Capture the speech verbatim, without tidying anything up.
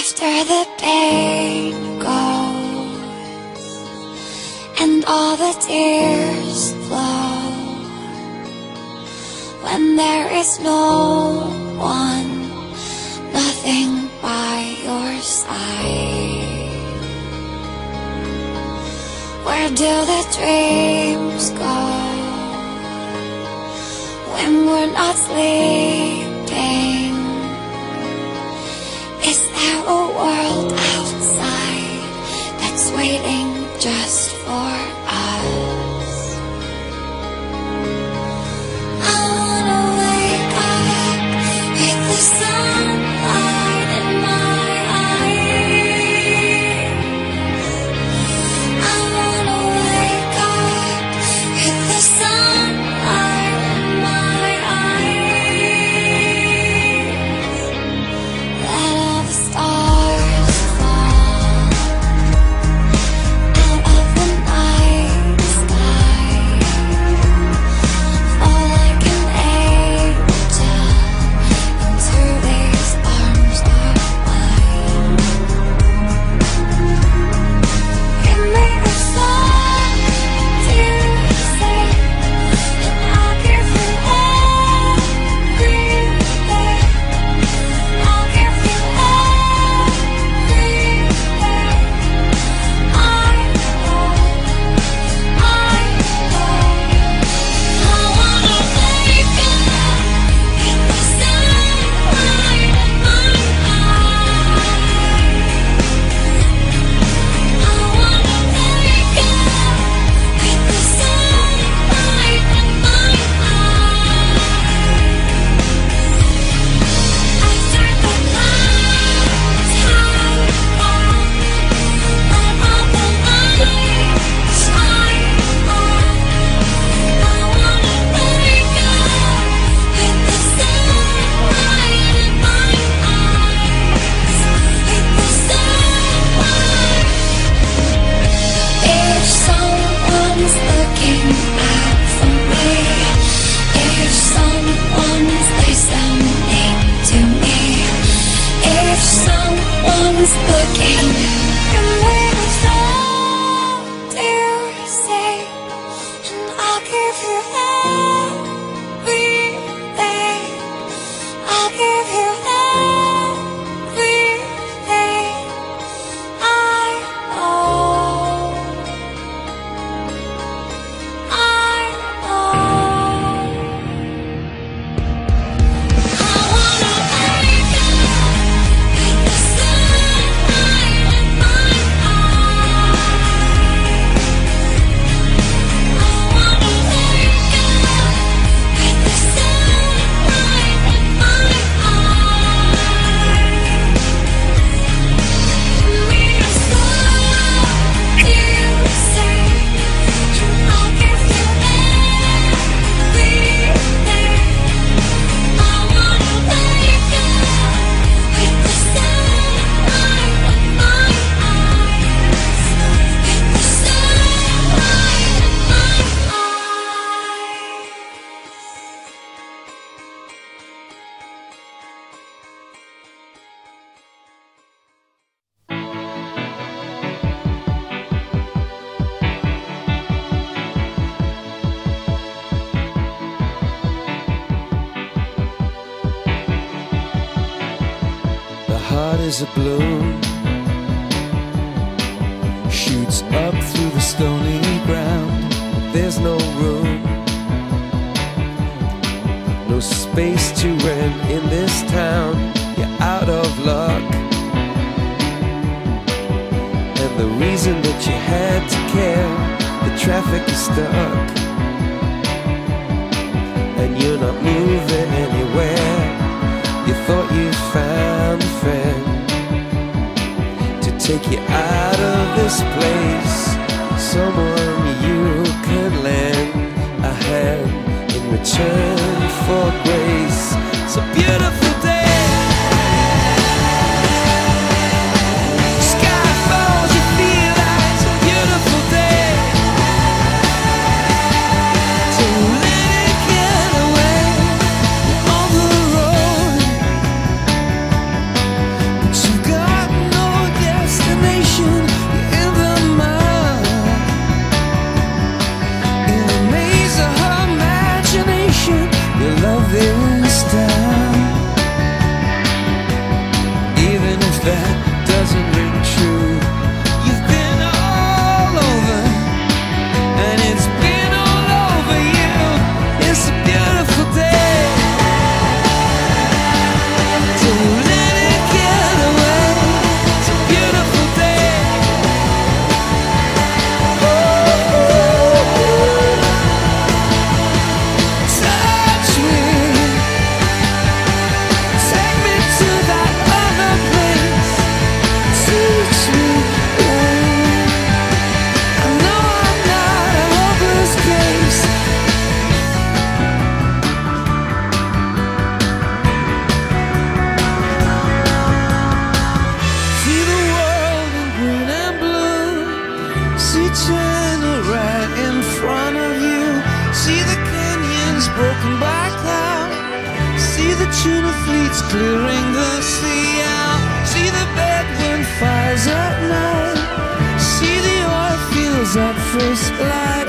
After the pain goes and all the tears flow, when there is no one, nothing by your side, where do the dreams go when we're not sleeping? Is there a world outside that's waiting just for us? I wanna wake up with the sunlight in my eyes. I wanna wake up with the sunlight in my eyes. Let all the stars fall out of the night sky, fall like an angel into these arms of mine. Give me a song to sing, and I'll give you everything. I'll give you everything. I know, I know. I wanna wake up with the sunlight in my eyes. I wanna wake up with the sunlight in my eyes. After the clouds have gone and all the light shine on, I wanna wake up with the sunlight in my eyes, with the sunlight. If someone's looking out for me, if someone's listening to me, if someone's looking, give me a song to sing, and I'll give you everything. I'll give you everything. I know, I know. I wanna wake up with the sunlight in my eyes. I wanna wake up with the sunlight in my eyes. Give me a song to sing, and I'll give you everything. I wanna wake up with the sunlight in my eyes, with the sunlight in my eyes. The heart is a balloon, shoots up through the stony ground. There's no room, no space to rent in this town. You're out of luck, and the reason that you had to care, the traffic is stuck, and you're not moving anywhere. You thought you found a friend to take you out of this place, someone you could lend a hand in return for grace. It's a beautiful day, sky falls, you feel like it's a beautiful day. So let it get away on the road, but you got broken by cloud. See the tuna fleets clearing the sea out. See the bedroom fires at night. See the oil fields at first light.